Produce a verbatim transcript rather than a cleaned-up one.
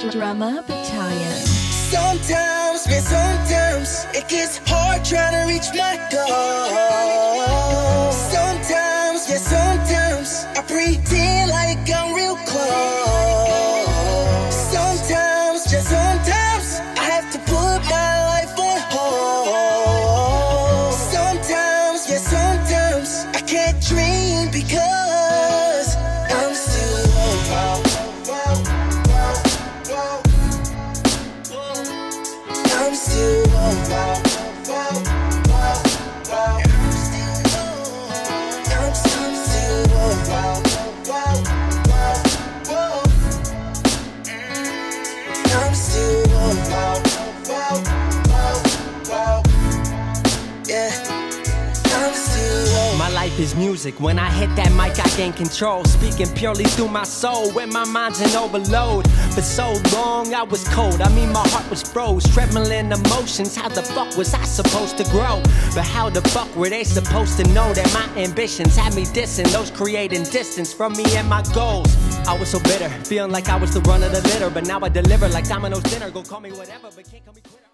Drama Battalion. Sometimes, man, sometimes it gets hard trying to reach my goal. Sometimes, yeah, sometimes I pretend like I'm real close. Sometimes, just sometimes I have to put my life on hold. Sometimes, yeah, sometimes I can't dream because I'm still alone. I'm still alone. I'm still alone. I'm still alone. Yeah, I'm still alone. My life is music. When I hit that mic, I gain control. Speaking purely through my soul when my mind's in overload. For so long, I was cold. I mean, my heart was froze. Trembling emotions. How the fuck was I supposed to grow? But how the fuck were they supposed to know that my ambitions had me dissing those creating distance from me and my goals? I was so bitter, feeling like I was the run of the litter. But now I deliver like Domino's dinner. Go call me whatever, but can't call me quitter.